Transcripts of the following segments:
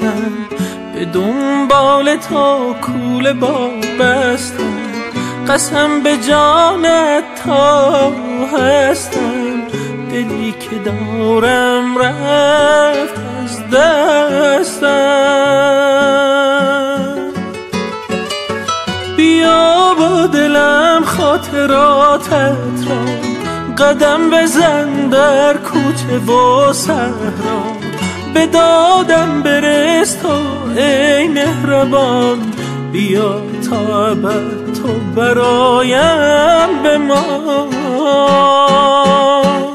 رفتم، به دنبال تا کوله با بستم، قسم به جانت تا هستم، دلی که دارم رفت از دستم. بیا با دلم خاطراتت را قدم بزن در کوچه و صحرا، به دادم برس تو ای مهربان، بیا تا ابد تو برایم بمان.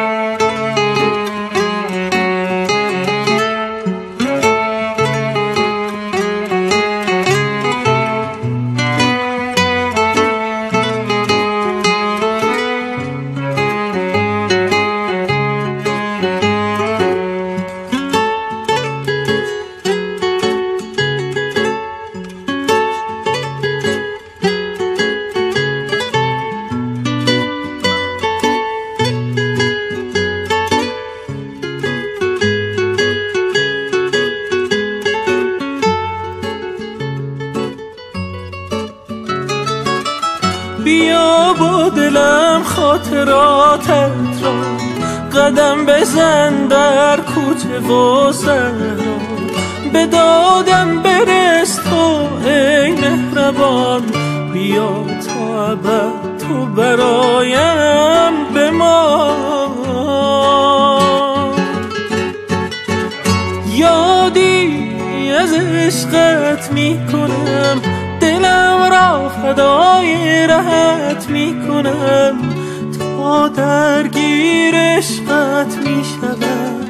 بیا با دلم خاطراتت را قدم بزن در کوچه و صحرا، به دادم برس تو ای مهربان، بیا تا ابد تو برایم بمان. یادی از عشقت می کنم، دلم را فدای رهت می کنم، تا درگیر عشقت می شدم،